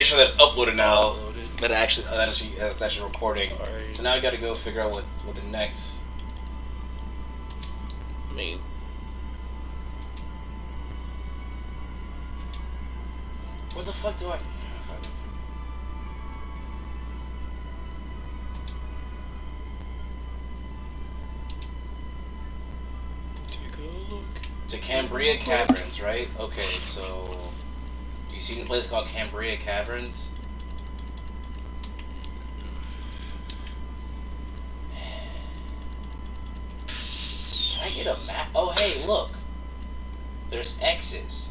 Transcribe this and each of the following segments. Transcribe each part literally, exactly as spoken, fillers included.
sure that it's uploaded now. Uploaded. That it actually, that actually, that's actually recording. Right. So now I got to go figure out what what the next. I mean, Where the fuck do I? Fuck. take a look. To Cambria Caverns, right? Okay, so you seen a place called Cambria Caverns? Can I get a map? Oh, hey, look. There's X's.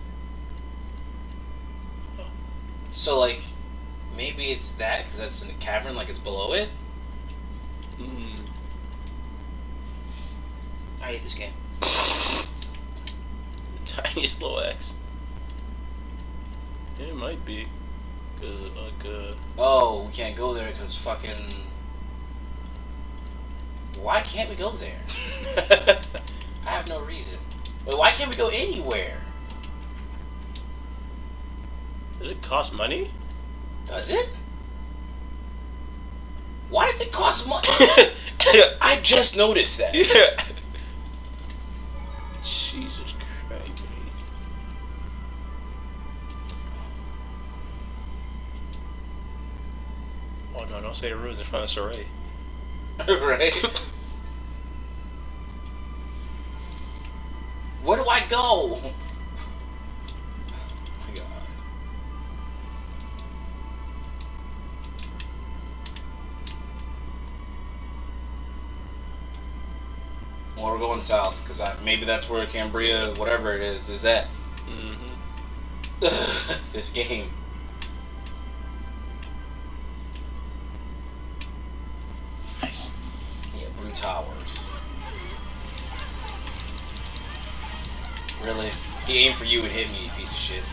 So, like, maybe it's that because that's in a cavern, like it's below it. Mm. I hate this game. The tiniest little X. Yeah, it might be. Cause like uh. Oh, we can't go there because fucking. Why can't we go there? I have no reason. Wait, why can't we go anywhere? Does it cost money? Does it? Why does it cost money? I just noticed that. Yeah. Jesus Christ. Oh no, don't say the rules in front of Saray. Right? Where do I go? Oh my God. Well, we're going south because I maybe that's where Cambria, whatever it is, is at. Mm-hmm. This game. Nice. Yeah, Brew Towers. Really? He aimed for you and hit me, you piece of shit.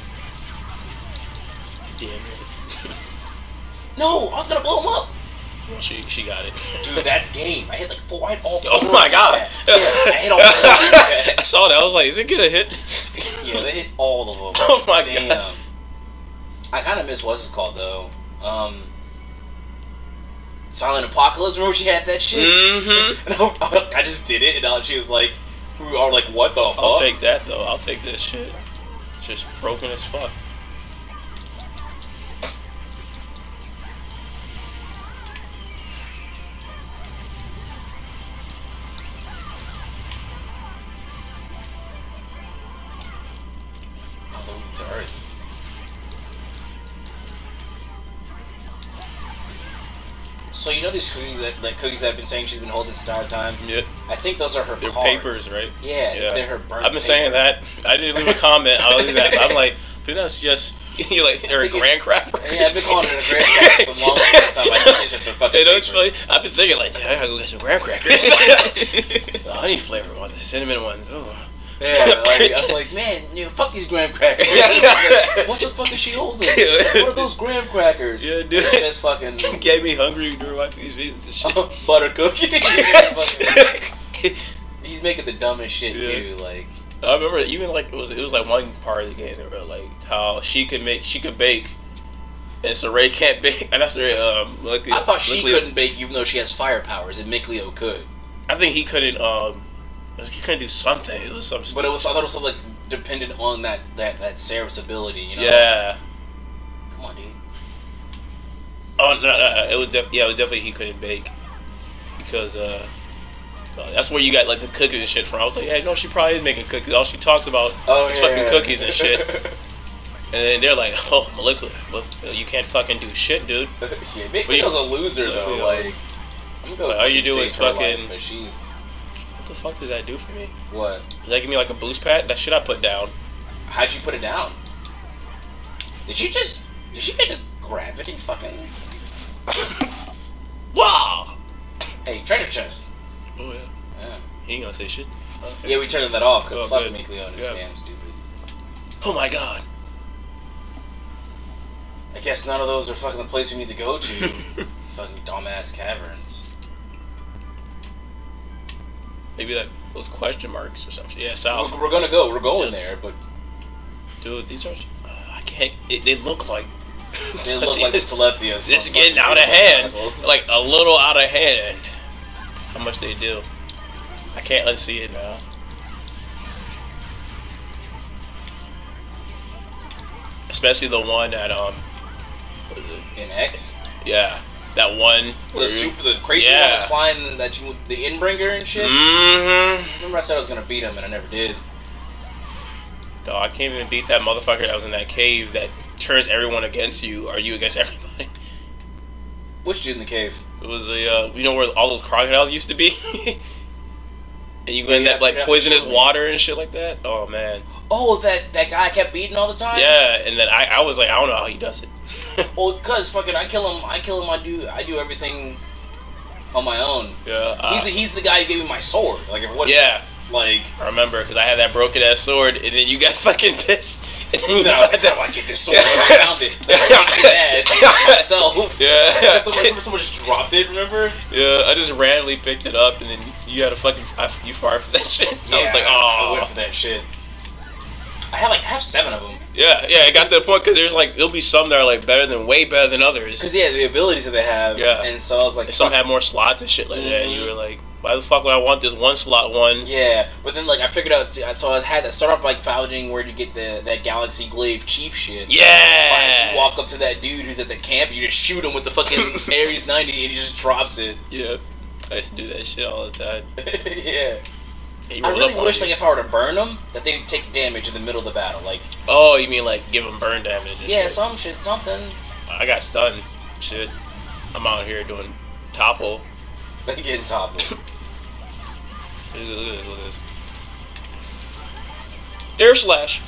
Damn it. No, I was gonna blow him up. Well, she she got it. Dude, that's game. I hit like four. I hit all four. Oh my God. Yeah, I hit all four. I saw that. I was like, is it gonna hit? Yeah, they hit all of them. Oh my Damn. God. I kind of miss what's it called though. Um, Silent Apocalypse. Remember she had that shit? Mm-hmm. And I, I just did it, and uh, she was like, we were all like, what the fuck? I'll take that though. I'll take this shit. It's just broken as fuck. To Earth. So you know these cookies that like cookies that I've been saying she's been holding this entire time? Yep. I think those are her They're cards. papers, right? Yeah, Yeah. they're her burnt I've been paper. saying that. I didn't leave a comment. I'll leave that. I'm like, dude, that's just you like they're a think grand crapper. Yeah, I've been calling it a graham cracker for the longest time. I think it's just a fucking You know, it's paper. funny. I've been thinking like, yeah, I gotta go get some graham crackers. The honey flavored ones, the cinnamon ones. Oh. Yeah, like, I was like, man, you know, fuck these graham crackers. What the fuck is she holding? What are those graham crackers? Yeah, dude. It's just fucking Get me hungry during watching these videos and shit. butter cookie. He's making the dumbest shit Yeah. too. Like, I remember even like it was it was like one part of the game where like how she could make she could bake, and Saray can't bake. And that's Saray. Um, luckily, I thought she luckily- couldn't bake even though she has fire powers, and Mick Leo could. I think he couldn't. Um, he couldn't do something. It was some. But it was I thought it was something like dependent on that that that Seraph's ability. You know? Yeah. Come on, dude. Oh no, no, no, it was def- yeah, it was definitely he couldn't bake because uh, so that's where you got like the cookies and shit from. I was like, yeah, no, she probably is making cookies. All she talks about Oh, is yeah, fucking yeah. cookies and shit. And then they're like, oh, molecular, well, you can't fucking do shit, dude. Yeah, Mick But you- Leo's a loser though. Yeah. Like, I'm gonna go. Like, all you fucking do is save her fucking- life, but she's What the fuck does that do for me? what? Does that give me like a boost pad? That shit I put down. How'd you put it down? Did she just? Did she make a gravity fucking? Wow. Hey, treasure chest. Oh yeah. Yeah. He ain't gonna say shit. Okay. Yeah, we turned that off because Oh, fuck good. Mick Leo and his Yeah. damn stupid. Oh my god. I guess none of those are fucking the place we need to go to. Fucking dumbass caverns. Maybe that those question marks or something. Yeah, south. We're, we're gonna go. We're going there, but Dude, these are. Uh, I can't. It, they look like. They look like the Telepios. It's getting out of hand. Like a little out of hand. How much they do? I can't unsee it now. Especially the one that um. What is it? In X. Yeah, that one. The super, the crazy yeah. one that's flying, that you, the Inbringer and shit. Mm-hmm. Remember I said I was gonna beat him and I never did. Dog, I can't even beat that motherfucker that was in that cave that turns everyone against you, or you against everybody. Which dude in the cave? It was a, uh, you know where all those crocodiles used to be? And you go in Yeah, that like yeah, poisonous sure. water and shit like that? Oh man. Oh, that that guy I kept beating all the time. Yeah, and then I, I was like, I don't know how he does it. Well, cause fucking I kill him. I kill him. I do. I do everything on my own. Yeah. Uh, He's the, he's the guy who gave me my sword. Like if what? yeah. Like I remember because I had that broken ass sword, and then you got fucking pissed. And then you no, I was like, how do I get this sword? And I found it. Like, I got his ass myself. Yeah. Someone, remember someone just dropped it. Remember? Yeah. I just randomly picked it up, and then you had a fucking I, you fired for that shit. Yeah, I was like, I oh. went for that shit. I have like I have seven of them. Yeah, yeah. It got to the point because there's like there'll be some that are like better than way better than others. Cause yeah, the abilities that they have. Yeah. And so I was like, And some fuck. have more slots and shit like that. And Mhm. you were like, why the fuck would I want this one slot one? Yeah, but then like I figured out, so I had to start off like finding where to get the that Galaxy Glaive Chief shit. Yeah. Like, you walk up to that dude who's at the camp, you just shoot him with the fucking Ares ninety, and he just drops it. Yeah. I used to do that shit all the time. Yeah. He I rolled really up on wish you. like if I were to burn them, that they would take damage in the middle of the battle. Like Oh, you mean like give him burn damage? and yeah, shit. some shit, something. I got stunned. Shit. I'm out here doing topple. They getting toppled. Look at this, look at this, look at this. Air slash.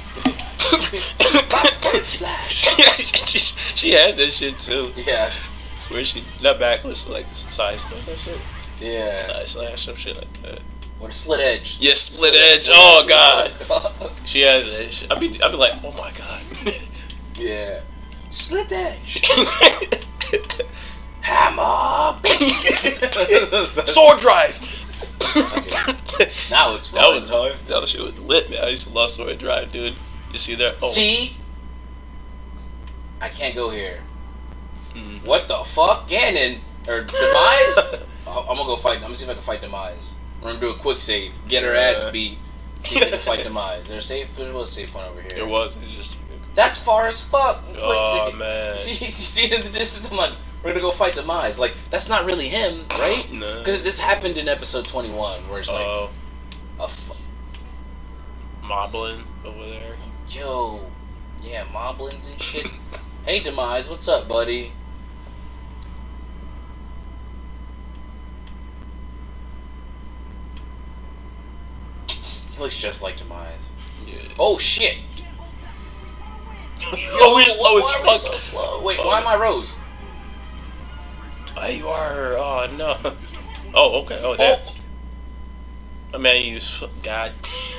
Bird slash. she, she has that shit too. Yeah. I swear she not backless like side what's that shit? Yeah. Side slash some shit like that. Or slit edge. Yes, split edge. Slit Oh edge. god. She has that shit. I'd be I'd be like, oh my god. Yeah. Slit edge. Hammer. Sword drive. Now it's That rolling was time. that shit was lit, man. I used to love sword drive, dude. You see that? Oh. See? I can't go here. Mm. What the fuck? Ganon? Or Demise? I'm gonna go fight. I'm gonna see if I can fight Demise. We're gonna do a quick save. Get her ass Yeah. beat. See if we can fight Demise. There's a save. There was a save point over here. There was. It just. That's far as fuck. Quick Oh save. man. You see, you see it in the distance. I'm like, we're gonna go fight Demise. Like, that's not really him, right? No. Because this happened in episode twenty-one, where it's like, Oh, a f- Moblin over there. yo, yeah, moblins and shit. Hey, Demise, what's up, buddy? He looks just like Demise. Yeah. Oh shit! Yo, we're slow as why are we fuck. so slow? Wait, Oh. why am I Rose? Oh, you are. Oh no. Oh, okay. Oh, that. Oh, I mean, you use God.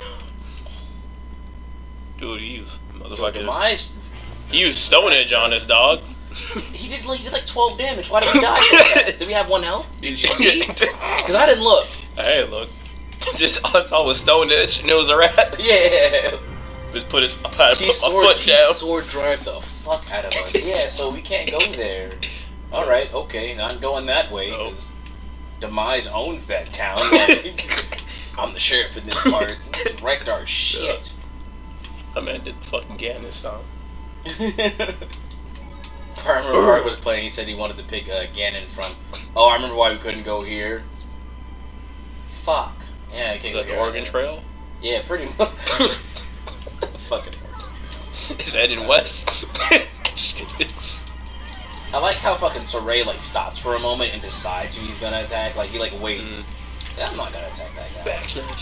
Dude, he used yo, motherfucking. Demise. He used Stone Edge on us, dog. He did like he did like twelve damage. Why did we die so fast? Did we have one health? Did you see? Because I didn't look. Hey, look. Just all I saw was Stone Edge, and it was a rat. Yeah. Just put his put my He sword, foot he down. sword drive the fuck out of us. Yeah, so we can't go there. All right, okay, not going that way Nope. because Demise owns that town. Like, I'm the sheriff in this part. It's wrecked our shit. I mean, did the fucking Ganon song. I remember Bart was playing. He said he wanted to pick uh, Ganon from. Oh, I remember why we couldn't go here. Fuck. Yeah, I can't Is go that the here. Oregon Trail? Yeah, pretty much. Fucking. Is that in West? Shit. I like how fucking Saray like stops for a moment and decides who he's gonna attack. Like he like waits. Mm. Yeah, I'm not gonna attack that guy. Backslash.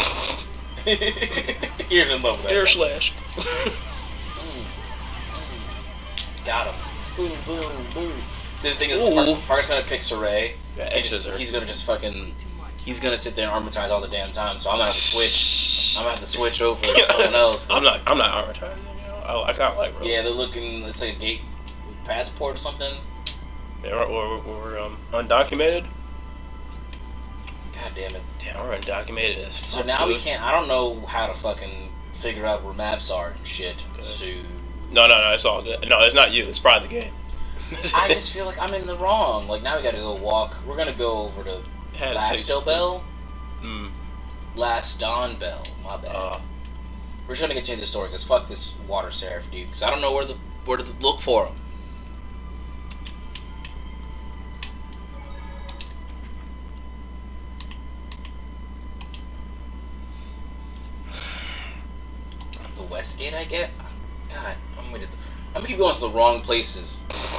You're in love with that. Air guy. slash. Mm. Mm. Got him. Boom, boom, boom. See, the thing is, Ooh. Park, Park's gonna pick Saray. Yeah, and just- X-scissor. he's gonna just fucking. He's gonna sit there and armatize all the damn time. So I'm gonna have to switch. I'm gonna have to switch over to someone else. 'cause- I'm not. I'm not advertising. You know? I, I got like. Rose. Yeah, they're looking. It's like a gate passport or something. Yeah, we're, we're, we're um, undocumented. God damn it. Damn, we're undocumented as fuck. So now we dude. can't. I don't know how to fucking figure out where maps are and shit. So No, no, no. It's all good. No, it's not you. It's probably the game. I just feel like I'm in the wrong. Like, now we gotta go walk. We're gonna go over to Lastel Bell? Hmm. Laston Bell. My bad. Uh, We're just gonna continue the story, because fuck this water seraph, dude. Because I don't know where, the, where to look for him. The Westgate, I get? God, I'm gonna, I'm gonna keep going to the wrong places.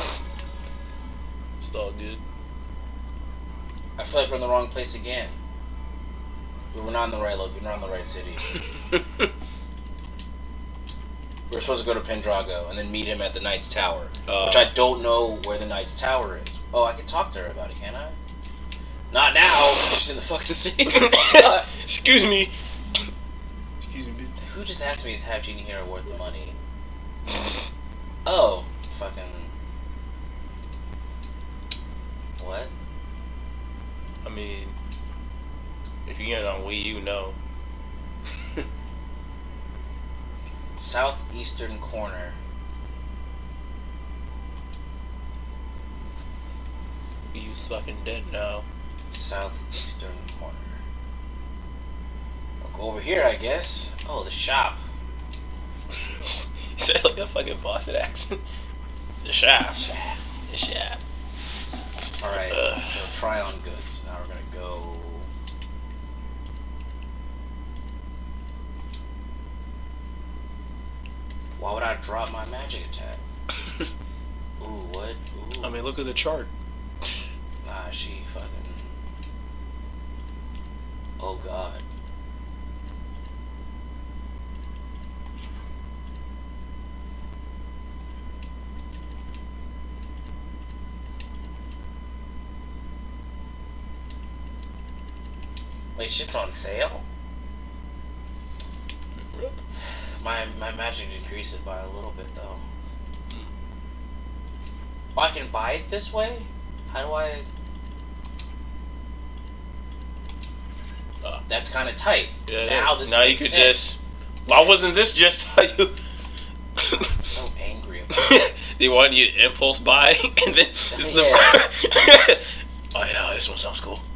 It's all good. I feel like we're in the wrong place again. We're not in the right look. We're not in the right city. We're supposed to go to Pendrago and then meet him at the Knight's Tower, uh, which I don't know where the Knight's Tower is. Oh, I can talk to her about it, can't I? Not now. She's in the fucking city. Excuse me. Excuse me. Who just asked me is half genie here worth the money? Oh, fucking. What? I mean, if you get it on Wii U, no. Southeastern corner. Wii U's fucking dead now. Southeastern corner. I'll go over here, I guess. Oh, the shop. You said like a fucking Boston accent. The shop. Shop. The shop. Alright, uh, so try on goods. Now we're gonna go. Why would I drop my magic attack? Ooh, what? Ooh. I mean, look at the chart. Nah, she fucking. Oh god. Wait, shit's on sale? My my magic increased it by a little bit though. Oh, I can buy it this way? How do I? Uh, That's kind of tight. Yeah, now this now you could sense. just. Why wasn't this just how you? I'm so angry about it. They wanted you to impulse buy, and then this yeah. is the. Oh yeah, this one sounds cool.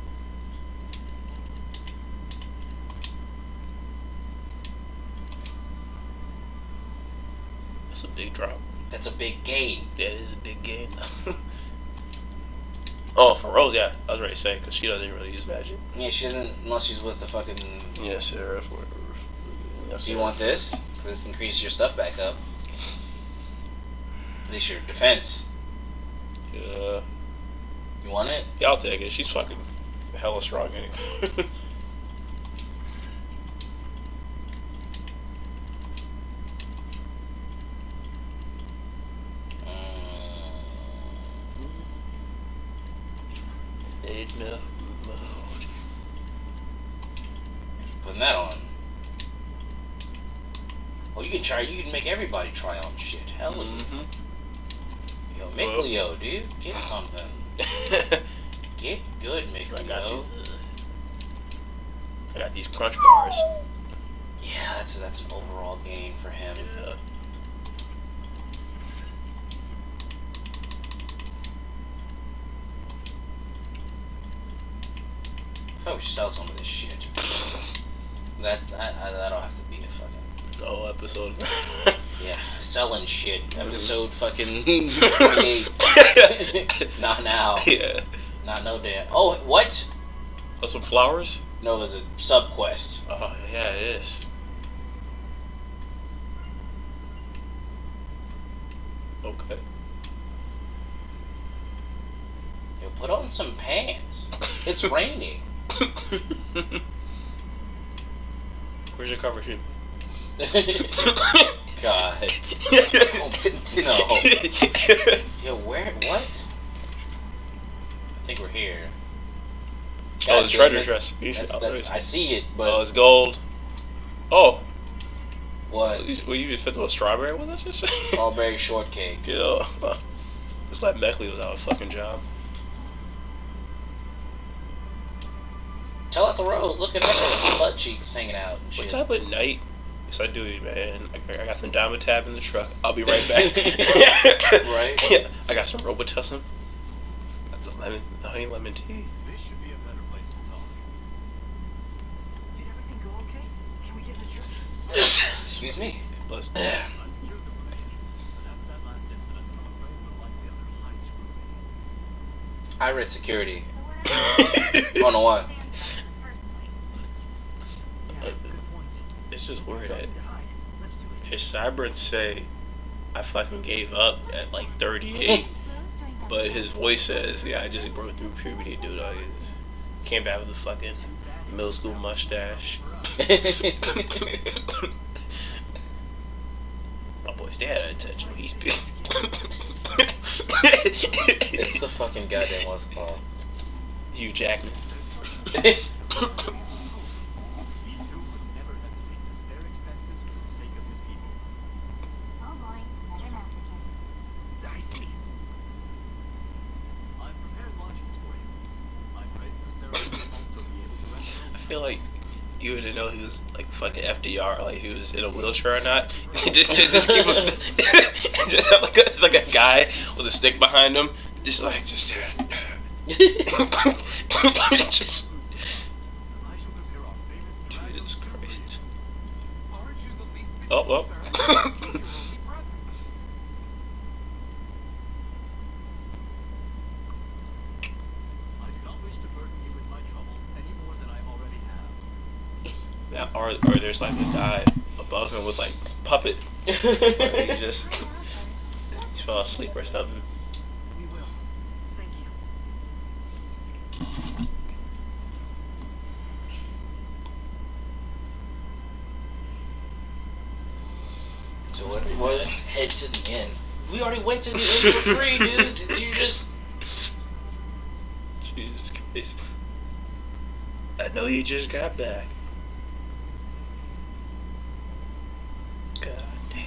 That's a big drop. That's a big gain. Yeah, it is a big gain. Oh, for Rose, yeah, I was ready to say because she doesn't really use magic. Yeah, she doesn't unless she's with the fucking. Yeah, Seraph. Whatever. Yeah, Do you want this? Because this increases your stuff back up. At least your defense. Yeah. You want it? Yeah, I'll take it. She's fucking hella strong anyway. Mode. Putting that on. Oh, you can try. You can make everybody try on shit. Hell yeah. Mm-hmm. Yo, make well. Leo, dude. Get something. Get good, Mick I got, Leo. these, uh, I got these crunch bars. Yeah, that's that's an overall gain for him. Yeah. I thought we should sell some of this shit. That, that that'll have to be a fucking whole episode. Yeah, selling shit. Episode fucking twenty-eight. Not now. Yeah. Not no damn. Oh, what? Oh, some flowers? No, there's a sub quest. Oh yeah, it is. Okay. Yo, put on some pants. It's raining. Where's your cover sheet? God. Oh, no. Yo, where? What? I think we're here. God, oh, the treasure chest. That's, that's, I see it, but oh, it's gold. Oh. What? What you just fit to a strawberry? What was that just? Strawberry shortcake. Yeah. It's like Meckley was out of a fucking job. Tell out the road. Look at her butt cheeks hanging out. And what shit. type of knight Yes, I do, man. I, I got some Diamond Tab in the truck. I'll be right back. Right? Yeah. I got some Robitussin. Got the lemon, the honey lemon tea. This should be a better place to talk. Did everything go okay? Can we get in the church? Excuse me. Plus, I secured the remains, but after that last incident, I'm afraid we're likely under high scrutiny. I read security. So what On a one. fans in the first place? Yeah, good point. it's just weird that Nothing to hide. Let's do it. his Cybern say, I fucking gave up at like thirty-eight. Suppose during that But his voice says, yeah, I just broke through puberty, dude. I just came back with a fucking middle school mustache. My boy's dad had attention. He's big. It's the fucking goddamn what's it called. Hugh Jackman. Me too would never hesitate to spare expenses for the sake of his people. Oh boy, another masochist. I see. I've prepared lodgings for you. I pray that the ceremony will also be able to rest. I feel like you wouldn't know he was like fucking F D R, like he was in a wheelchair or not. just, just, just keep him. St- just have like a, it's like a guy with a stick behind him, just like just. just I shall prepare our famous dragon. Jesus Christ. Aren't you the least bit Oh, well. concerned about your only brethren? I do not wish to burden you with my troubles any more than I already have. Now, or, or there's like a guy above him with like puppet. He just he fell asleep or something. We will. Thank you. So what? What? Head to the inn. We already went to the inn for free, dude. Did you just? Jesus Christ. I know you just got back. God damn.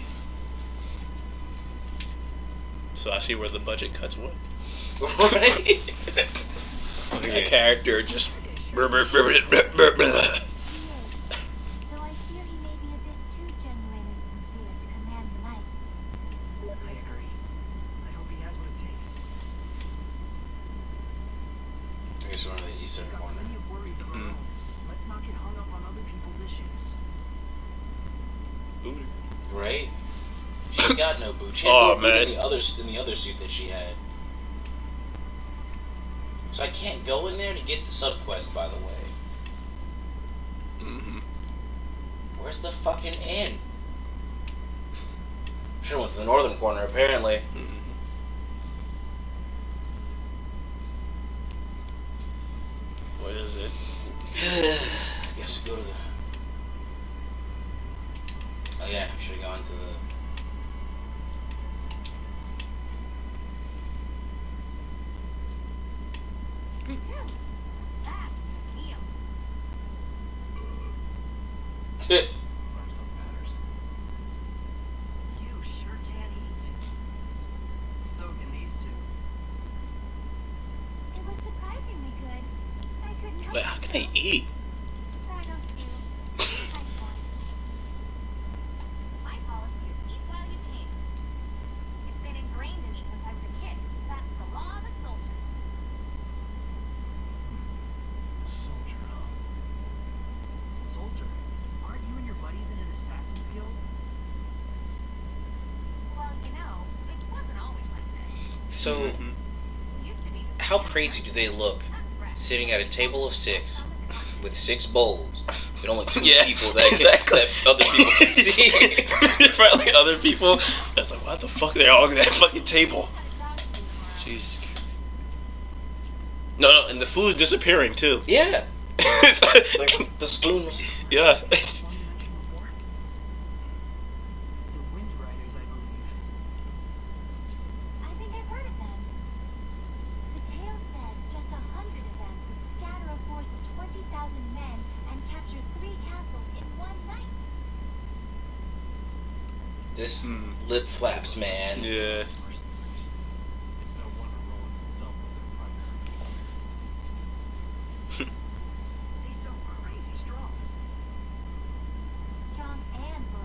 So I see where the budget cuts went. Right? A character just. brr, brr, brr, brr, brr, brr. He is. Though I fear he may be a bit too genuine and sincere to command the knights. I agree. I hope he has what it takes. I guess we're on the eastern We've got corner. plenty of worries of our Mm. own. Let's not get hung up on other people's issues. Booty. Right? She got no boot. She had Aw, no boot man. in the other in the other suit that she had. So I can't go in there to get the subquest, by the way. Mm-hmm. Where's the fucking inn? Should have went to the northern corner, apparently. Mm-hmm. What is it? I guess we go to the. Oh yeah, should have gone to the. Phew, that was a meal. Learn some manners. You sure can eat. So can these two. It was surprisingly good. I couldn't help But how can I eat? Drago stew. Type one. My policy is eat while you can. It's been ingrained in me since I was a kid. That's the law of a soldier. Soldier, huh? Soldier? Aren't you and your buddies in an assassin's guild? Well, you know, it wasn't always like this. So, Mhm. It used to be just how crazy do they look sitting at a table of six with six bowls, but only two Yeah, people that, exactly. that other people can see? Probably other people. That's like, what the fuck? They're all at that fucking table. Jesus Christ. No, no, and the food's disappearing too. Yeah, It's like- like the spoon was. yeah. One you mentioned before? The Wind Riders, I believe. I think I've heard of them. The tale said just a hundred of them could scatter a force of twenty thousand men and capture three castles in one night. This Hmm. lip flaps, man. Yeah. Mercenaries. It's no wonder Rollins itself was their primary goal. They sound crazy strong. Strong and loyal.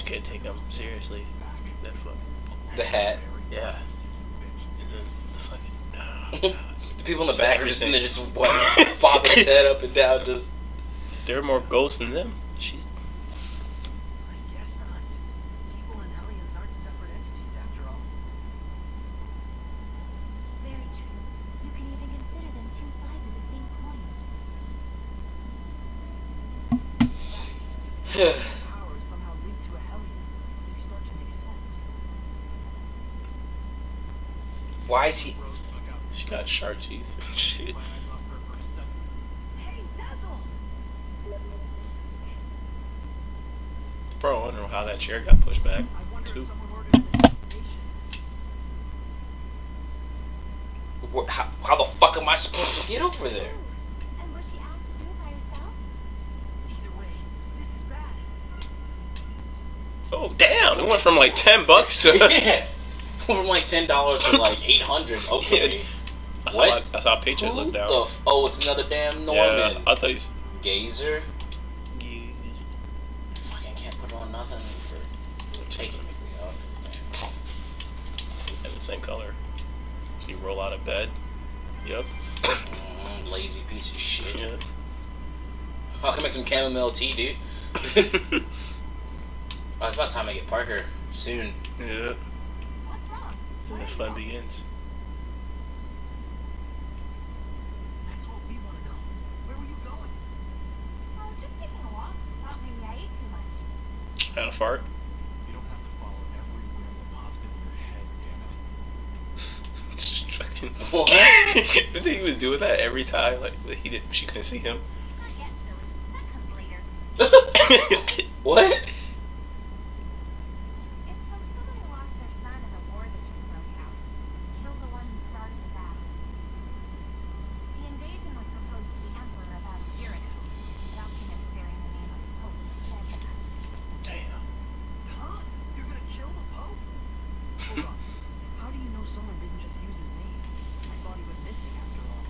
can't take them seriously. That fucking The hat. yeah. The fucking oh, God. The people in the back are just in there, just what, bobbing his head up and down, just. There are more ghosts than them. She. I guess not. People and aliens aren't separate entities after all. Very true. You can even consider them two sides of the same coin. Power is somehow linked to a Hellion. Things start to make sense. Why is he? Rose, look out. She got shark teeth. Shit. My eyes off her for a second. Hey, Dazzle! Bro, I wonder how that chair got pushed back. I wonder Too. if someone ordered an assassination. Wh- How, how the fuck am I supposed to get over there? And was she asked to do it by herself? Either way, this is bad. Oh damn! It went from like ten bucks to. Yeah, from like ten dollars to like eight hundred. Okay. That's What? how I, that's how pictures Who look down. the f- oh, it's another damn yeah, Norman. I thought he's. Gazer. Fucking can't put on nothing for, for taking me out. Have the same color. You roll out of bed. Yep. Mm, lazy piece of shit. Yeah. I can make some chamomile tea, dude. Oh, it's about time I get Parker soon. Yeah. What's wrong? Then Where the are fun you going? begins. That's what we want to know. Where were you going? Oh, just taking a walk. Thought maybe I ate too much. Had a fart. You don't have to follow every whim that pops into your head, damn it. Just fucking. What? You think he was doing that every time? Like he did. She couldn't see him. Not yet, silly. That comes later. What? It's from someone who lost their son in the war that just broke out. Killed the one who started the battle. The invasion was proposed to the Emperor about a year ago. Documents bearing the name of Pope said that. Damn. Huh? You're gonna kill the Pope? Hold on. How do you know someone didn't just use his name? I thought he went missing after all.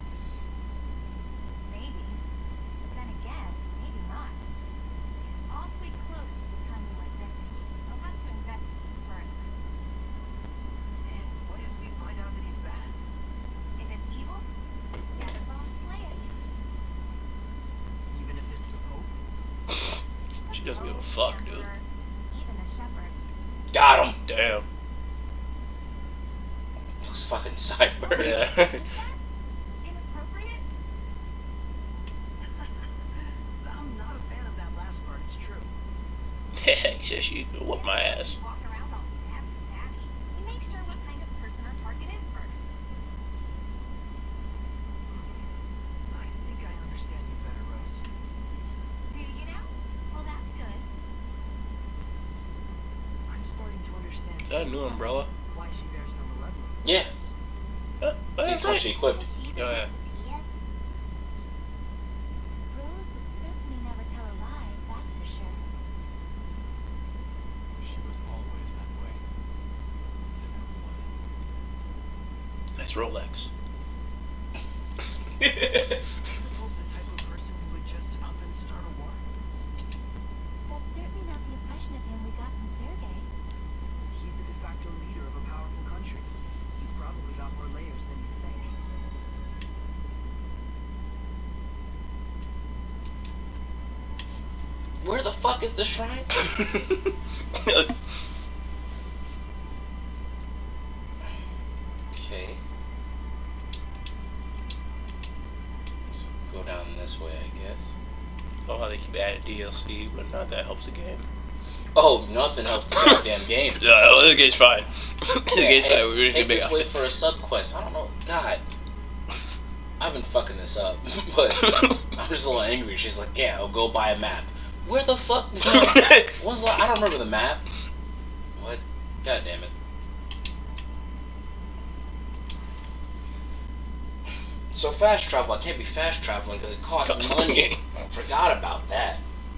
Maybe. But then again, maybe not. It's awfully close to the time we went missing. I'll have to investigate further. And what if we find out that he's bad? If it's evil, scatter bomb slay it. Even if it's the Pope? She doesn't give a Pope, fuck, the dude. Emperor, even the shepherd. Got him. Damn. Those fucking sideburns. Yeah. Is that inappropriate? I'm not a fan of that last part, it's true. He says she whoop my ass. Walk around all stabby stabby. We make sure what kind of person our target is first. I think I understand you better, Rose. Do you now? Well, that's good. I'm starting to understand Is that a new umbrella? why she bears no malevolence. Yeah. Uh, That's what she equipped. She's Oh, as yeah. nice as he is. Rose would certainly never tell a lie, that's for sure. She was always that way. It's in her blood. Nice Rolex. Is the Pope the type of person who would just up and start a war? That's certainly not the impression of him we got from Sergei. He's the de facto leader of a powerful country. He's probably got more layers than you think. Where the fuck is the shrine? Okay. So go down this way, I guess. Oh, how they keep adding D L C, but not that helps the game. Oh, nothing helps the goddamn game. No, this game's fine. This Yeah, game's hey, fine. We're hey, gonna make just wait for a sub quest. I don't know. God, I've been fucking this up, but I'm just a little angry. She's like, "Yeah, I'll go buy a map." Where the fuck? When's the la- I don't remember the map. What? God damn it. So fast travel, I can't be fast traveling because it costs money. I forgot about that.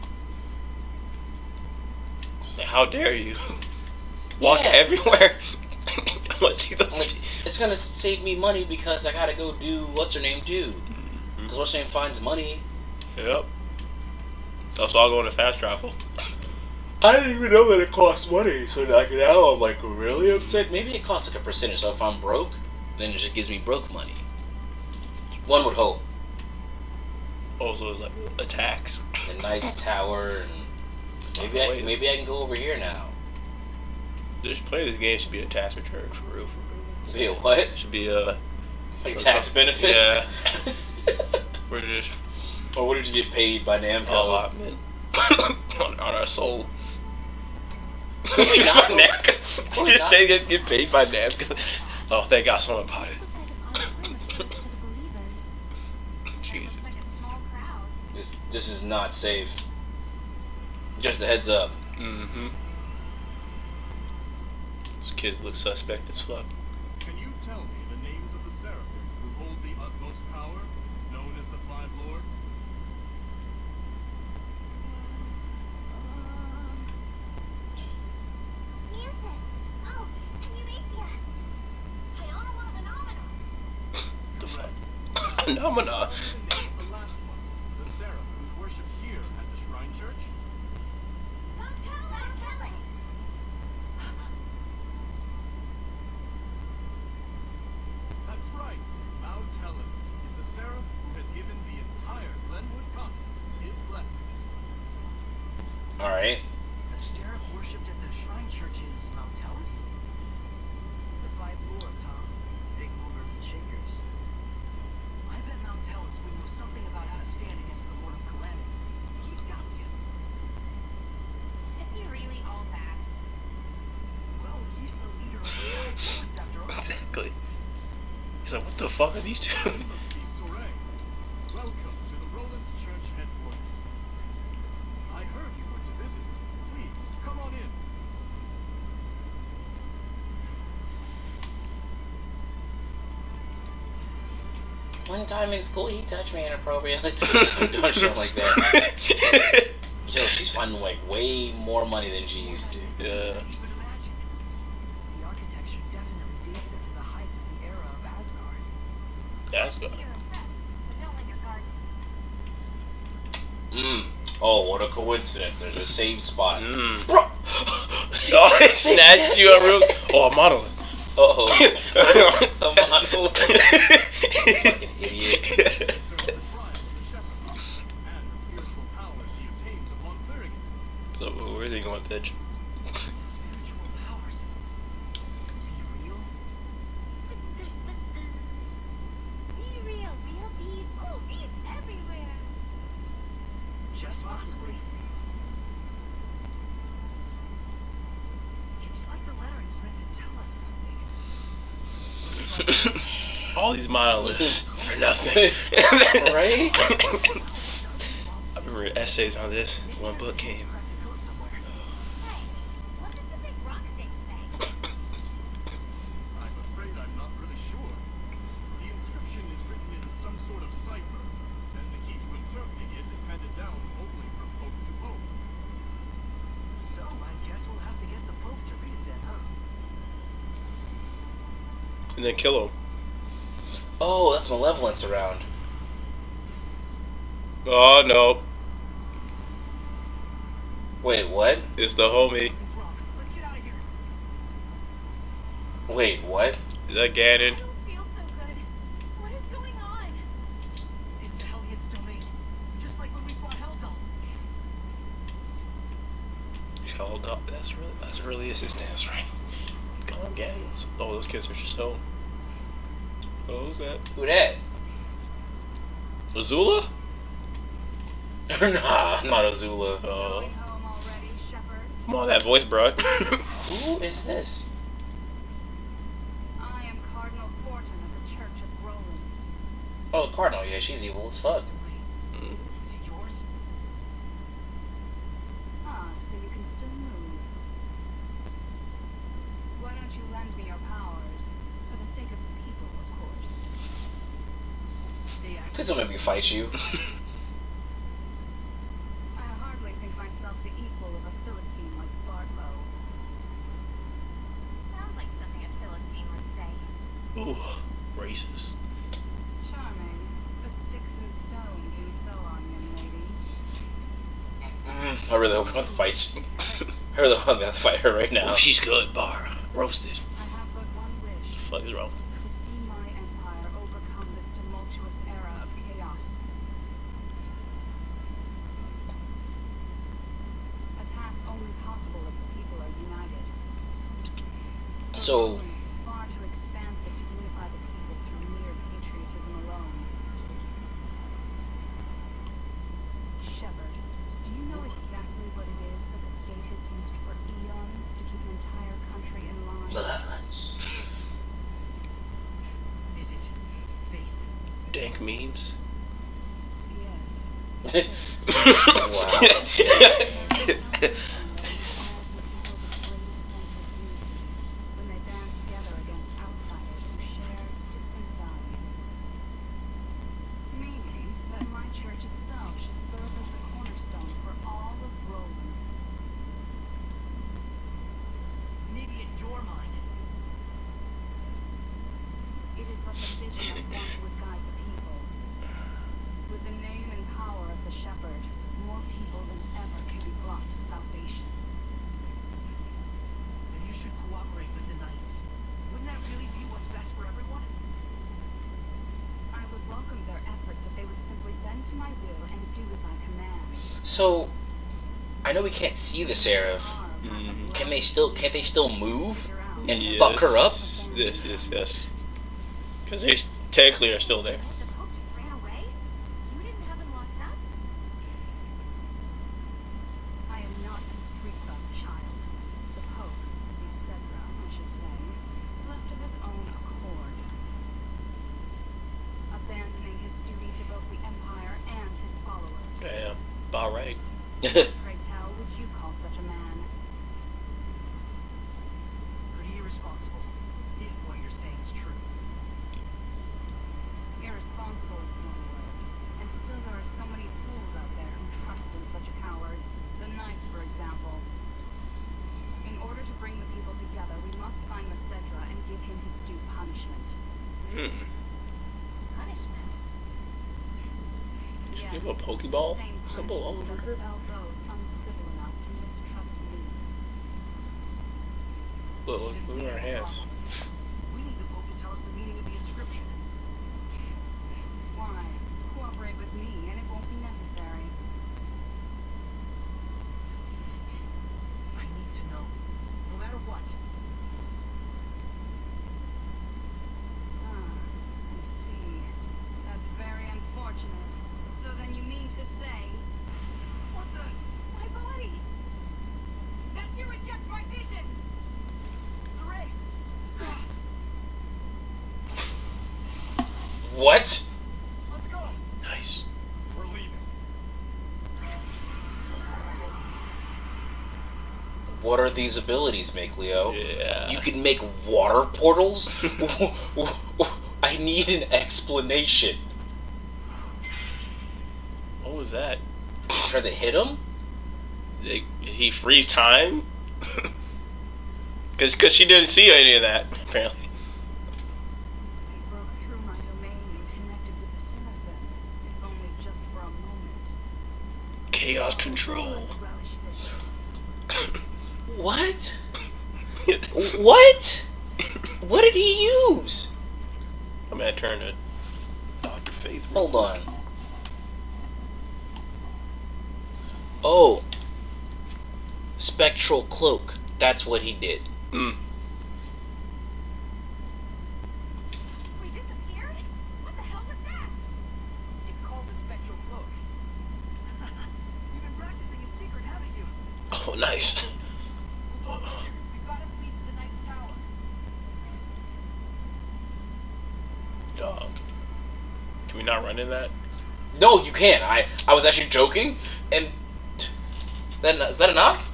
How dare you? Walk Yeah. everywhere. I want to see those. Like, it's gonna save me money because I gotta go do what's her name do. Because what's her name finds money. Yep. So I'll go into fast travel. I didn't even know that it cost money, so like now I'm like really upset. Maybe it costs like a percentage, so if I'm broke, then it just gives me broke money. One would hope. Also, it's like a tax. The Knight's Tower, and maybe I maybe I can go over here now. Just playing this game should be a tax return for real. For real. Be a what? It should be a Like tax benefits? Yeah. We're just Or what did you get paid by Namco? allotment on, on our soul. Could we not go- Namco. we Just not- say get, get paid by Namco. Oh, thank God someone bought it. Jesus. Looks like a small crowd. This this is not safe. Just a heads up. Mm-hmm. These kids look suspect as fuck. Can you tell me the names of the Seraphim who hold the utmost power, known as the Five Lords? Music. Oh, and Euacia. Hyonoma Phenomena. The fuck? Correct. Phenomena. Tell me the name of the last one, the Seraph who's worshipped here at the Shrine Church. Montelis. That's right. Mount Hellas is the Seraph who has given the entire Glenwood continent his blessing. Alright. The Seraph worshipped at the Shrine Church is Mount Tellus? The Five Lords, huh? Big movers and shakers. I bet Mount Tellus would know something about how to stand against the Lord of Calamity. He's got to. Is he really all that? Well, he's the leader of the Five Lords after all. Exactly. He's like, what the fuck are these two? You must be Soray. Welcome to the Roland's Church headquarters. I heard you were to visit. Please, come on in. One time in school, he touched me inappropriately. Some dumb shit like that. Yo, she's finding like way more money than she used to. Yeah. Even imagine. The architecture definitely dates it to the height of the era of Asgard. That's See good. you're impressed, but don't let your guard Mmm. Oh, what a coincidence. There's a save spot. Mm. Bro! Oh, it snatched you up real. Oh, a model. Uh-oh. A model. Fucking idiot. Serves the trial of the shepherd, and the spiritual powers he obtains upon clearing it. So, where are they going, bitch? The spiritual powers. Be real? Be real, real bees. Oh, bees everywhere. Just possibly. It's like the lettering's meant to tell us something. All these monoliths for nothing. Right? I remember essays on this. One book came. Crack the code somewhere. Hey, what does the big rock thing say? I'm afraid I'm not really sure. The inscription is written in some sort of cipher, and the key to interpreting it is handed down only from pope to pope. So I guess we'll have to get the Pope to read it then, huh? And then kill him. Oh, that's Malevolence around. Oh, no. Wait, what? It's the homie. Something's wrong. Let's get out of here. Wait, what? Is that Ganon? I don't feel so good. What is going on? It's a Hellions domain. Just like when we fought Heldolf. Hell, no, that's really, that's really is his dance, right? Come on, Ganon. Oh, those kids are just stone. Oh, who's that? Who that? Azula? Nah, I'm not Azula. Oh, Going home already, shepherd? come on, that voice, bro. Who is this? I am Cardinal Fortin of the Church of Rollins. Oh, Cardinal. Yeah, she's evil as fuck. Domain. Is it yours? Ah, so you can still move. Why don't you lend me your powers? For the sake of the people, of course. They asked Please don't make me fight you. I hardly think myself the equal of a Philistine like Bartlow. Sounds like something a Philistine would say. Ooh, racist. Charming, but sticks and stones and so on, young lady. Mm, I really hope we don't fight. Her the one that fight her right now. Oh, she's good, bar. Roasted. I have but one wish. What the fuck is wrong? To see my empire overcome this tumultuous era of chaos. A task only possible if the people are united. For So- Romans is far too expansive to unify the people through mere patriotism alone. Shepard, do you know exactly what it is that the state has used for eons to keep an entire country in line? Malevolence. Is it faith? Dank memes. Yes. Wow. When they band together against outsiders who share different values. Meaning that my church itself should serve as the cornerstone for all of Roland's. Maybe in your mind. It is but the vision of one who would guide the people. With the name and power of the Shepherd, more people than ever can be brought to salvation. Then you should cooperate with the Knights. Wouldn't that really be what's best for everyone? I would welcome their efforts if they would simply bend to my will and do as I command. So, I know we can't see the Seraph. Mhm. Can they still? Can't they still move and Yes. fuck her up? Yes, yes, yes. Because they s- technically are still there. The Pope just ran away? You didn't have him locked up? I am not a street-bum child. The Pope, the Cedra, I should say, left of his own accord. Abandoning his duty to both the Empire and his followers. Damn. About right. Pray tell, would you call such a man? Pretty irresponsible. If what you're saying is true. Irresponsible is one word. And still there are so many fools out there who trust in such a coward. The Knights, for example. In order to bring the people together, we must find the Cedra and give him his due punishment. Hmm. Punishment? Should Yes, give a Pokeball the same symbol all over punishment her? that befell those uncivil enough to mistrust me. Look, look, Then look we at her have a hands. problem. We need the Pope to tell us the meaning of the inscription. Why? Cooperate with me and it won't be necessary. I need to know. No matter what. Ah, I see. That's very unfortunate. So then you mean to say... What the? My body! That you reject my vision! Saray! What? Let's go! Nice. We're leaving. What are these abilities make, Leo? Yeah. You can make water portals? I need an explanation. What was that? Try to hit him? Did he freeze time? Because cause she didn't see any of that, apparently. They broke through my domain and connected with the Seraphim, if only just for a moment. Chaos control. I relish this. What? What? What did he use? I'm gonna turn to Doctor Faith. Hold on. Oh. Spectral cloak. That's what he did. Mm. We disappeared? What the hell was that? It's called the Spectral Cloak. You've been practicing in secret, haven't you? Oh, nice. We'll talk later. We've got to flee to the Knight's Tower. Dog. Can we not run in that? No, you can't. I, I was actually joking. And... That, is that enough?